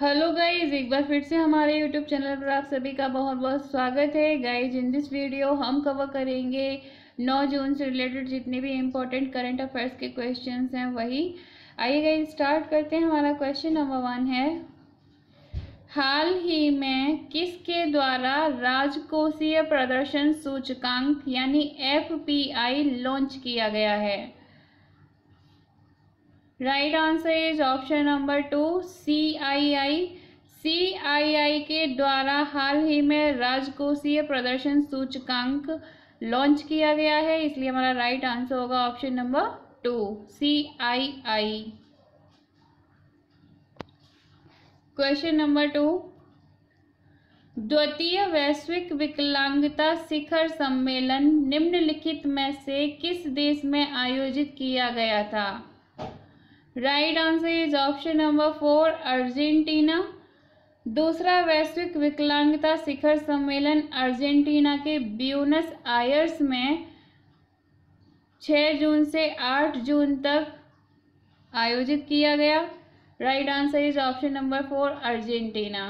Hello guys, एक बार फिर से हमारे यूट्यूब चैनल पर आप सभी का बहुत बहुत स्वागत है। गाइज, इन दिस वीडियो हम कवर करेंगे 9 जून से रिलेटेड जितने भी इम्पोर्टेंट करंट अफेयर्स के क्वेश्चंस हैं वही। आइए गाइज स्टार्ट करते हैं। हमारा क्वेश्चन नंबर 1 है, हाल ही में किसके द्वारा राजकोषीय प्रदर्शन सूचकांक यानी FPI लॉन्च किया गया है? Right answer is option number 2 CII। CII के द्वारा हाल ही में राजकोषीय प्रदर्शन सूचकांक लॉन्च किया गया है, इसलिए हमारा राइट आंसर होगा option number 2 CII। Question number 2, द्वितीय वैश्विक विकलांगता शिखर सम्मेलन निम्नलिखित में से किस देश में आयोजित किया गया था? Right answer is option number 4 Argentina. दूसरा वैश्विक विकलांगता शिखर सम्मेलन अर्जेंटीना के ब्यूनस आयर्स में 6 जून से 8 जून तक आयोजित किया गया। Right answer is option number 4 Argentina.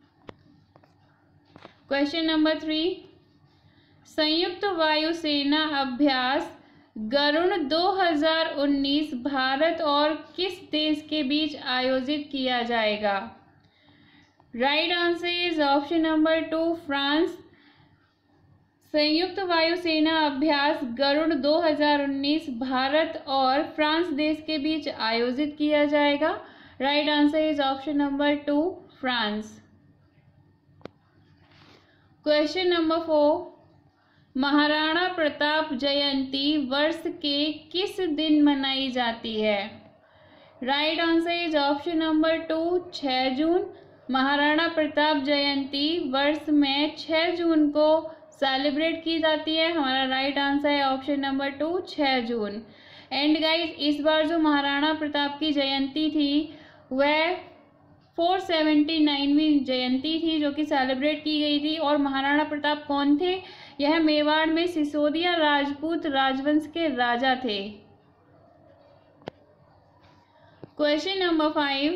Question number 3, संयुक्त वायुसेना अभ्यास गरुण 2019 भारत और किस देश के बीच आयोजित किया जाएगा? Right answer is option number 2 France. संयुक्त वायुसेना अभ्यास गरुण 2019 भारत और फ्रांस देश के बीच आयोजित किया जाएगा। Right answer is option number 2 France. Question number 4, Maharana Pratap जयंती वर्ष के किस दिन मनाई जाती है? Right answer is option number 2 6 जून। महाराणा प्रताप जयंती वर्ष में 6 जून को सेलिब्रेट की जाती है। हमारा राइट आंसर है ऑप्शन नंबर 2 6 जून। एंड गाइज, इस बार जो महाराणा प्रताप की जयंती थी वह 479वीं जयंती थी जो कि सेलिब्रेट की गई थी। और महाराणा प्रताप कौन थे? यह मेवाड़ में सिसोदिया राजपूत राजवंश के राजा थे। क्वेश्चन नंबर 5,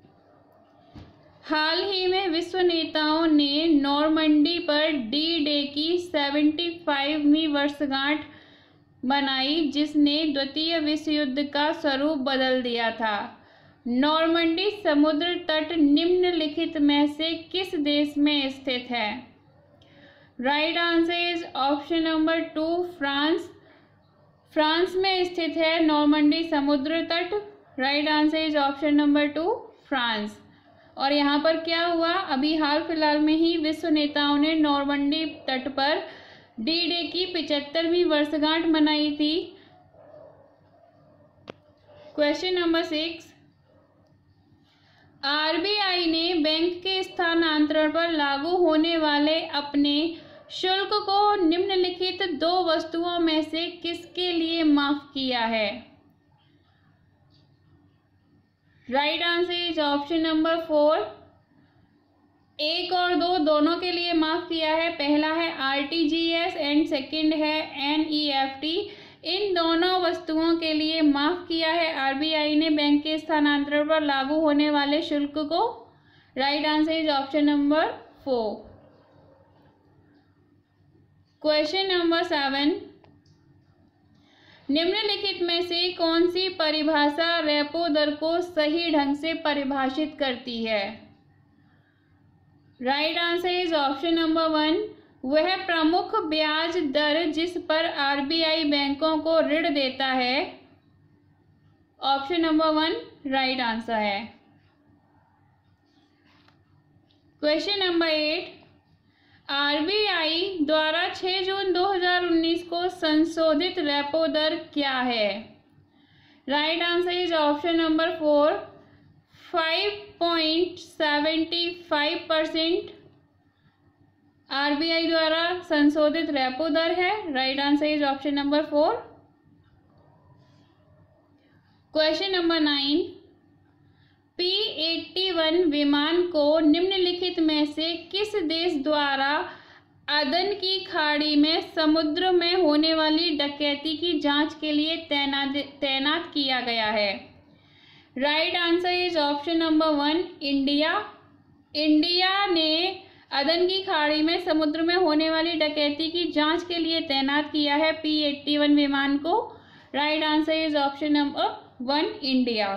हाल ही में विश्व नेताओं ने नॉर्मंडी पर D-Day की 75वीं वर्षगांठ मनाई जिसने द्वितीय विश्व युद्ध का स्वरूप बदल दिया था। नॉर्मंडी समुद्र तट निम्नलिखित में से किस देश में स्थित है? Right answer is option number 2 France. France में स्थित है नॉर्मंडी समुद्र तट। Right answer is option number 2 France. और यहाँ पर क्या हुआ, अभी हाल फिलहाल में ही विश्व नेताओं ने नॉर्मंडी तट पर D-Day की 75वीं वर्षगांठ मनाई थी। क्वेश्चन नंबर 6, RBI ने बैंक के स्थानांतरण पर लागू होने वाले अपने शुल्क को निम्नलिखित 2 वस्तुओं में से किसके लिए माफ किया है? Right answer is option number 4 1 और 2 दोनों के लिए माफ किया है। पहला है RTGS एंड सेकंड है NEFT। इन दोनों वस्तुओं के लिए माफ किया है RBI ने बैंक के स्थानांतरण पर लागू होने वाले शुल्क को। Right answer is option number 4। Question number 7, निम्नलिखित में से कौन सी परिभाषा रेपो दर को सही ढंग से परिभाषित करती है? Right answer is option number 1 वह प्रमुख ब्याज दर जिस पर RBI बैंकों को ऋण देता है। ऑप्शन नंबर 1 राइट आंसर है। क्वेश्चन नंबर 8, RBI द्वारा 6 जून 2019 को संशोधित रेपो दर क्या है? Right answer is option number 4 5.75% RBI द्वारा संशोधित रेपो दर है। Right answer is option number 4। Question number 9, P-81 विमान को निम्नलिखित में से किस देश द्वारा अदन की खाड़ी में समुद्र में होने वाली डकैती की जांच के लिए तैनात किया गया है? Right answer is option number 1 India. India ने अदन की खाड़ी में समुद्र में होने वाली डकैती की जांच के लिए तैनात किया है P-81 विमान को? Right answer is option number 1 India.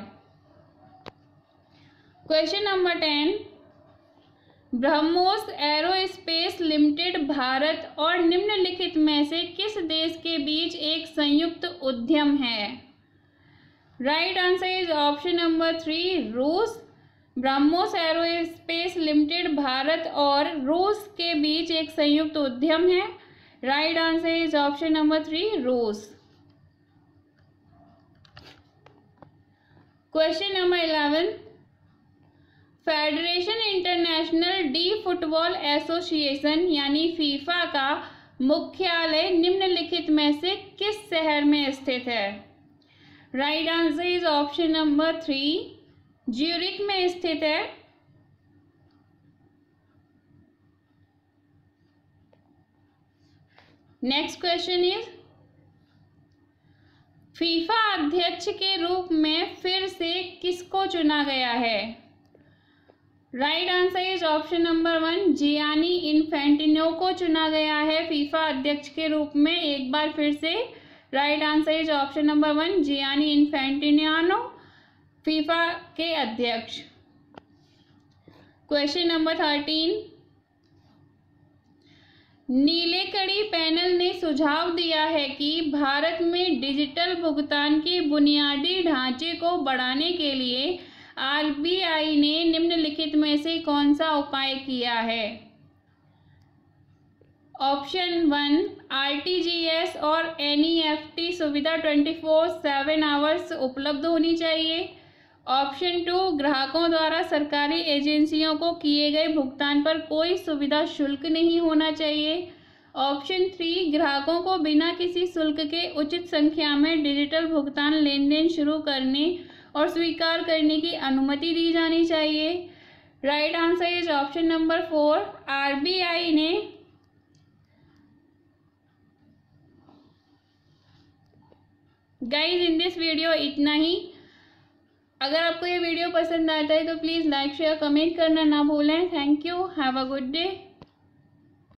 Question number 10, BrahMos aerospace limited Bharat और निम्नलिखित में से किस देश के बीच एक संयुक्त उद्यम है? Right answer is option number 3 रूस। ब्रह्मोस एरोस्पेस लिमिटेड भारत और रूस के बीच एक संयुक्त उद्यम है। Right answer is option number 3 रूस। Question number 11, federation international de football association यानी फीफा का मुख्यालय निम्नलिखित में से किस शहर में स्थित है? Right answer is option number 3 Zurich में स्थित है। नेक्स्ट क्वेश्चन इज, फीफा अध्यक्ष के रूप में फिर से किसको चुना गया है? Right answer is option number 1 Gianni Infantino को चुना गया है फीफा अध्यक्ष के रूप में एक बार फिर से। Right answer is option number 1 Gianni Infantino FIFA के अध्यक्ष। क्वेश्चन नंबर 13, नीलेकड़ी पैनल ने सुझाव दिया है कि भारत में डिजिटल भुगतान के बुनियादी ढांचे को बढ़ाने के लिए आरबीआई ने निम्नलिखित में से कौन सा उपाय किया है? ऑप्शन 1 आरटीजीएस और एनईएफटी सुविधा 24/7 आवर्स उपलब्ध होनी चाहिए। ऑप्शन 2 ग्राहकों द्वारा सरकारी एजेंसियों को किए गए भुगतान पर कोई सुविधा शुल्क नहीं होना चाहिए। ऑप्शन 3 ग्राहकों को बिना किसी शुल्क के उचित संख्या में डिजिटल भुगतान लेन देन शुरू करने और स्वीकार करने की अनुमति दी जानी चाहिए। Right answer is option number 4 RBI ने गाइज इन दिस वीडियो इतना ही। अगर आपको ये वीडियो पसंद आता है तो प्लीज़ लाइक शेयर कमेंट करना ना भूलें। Thank you, have a good day.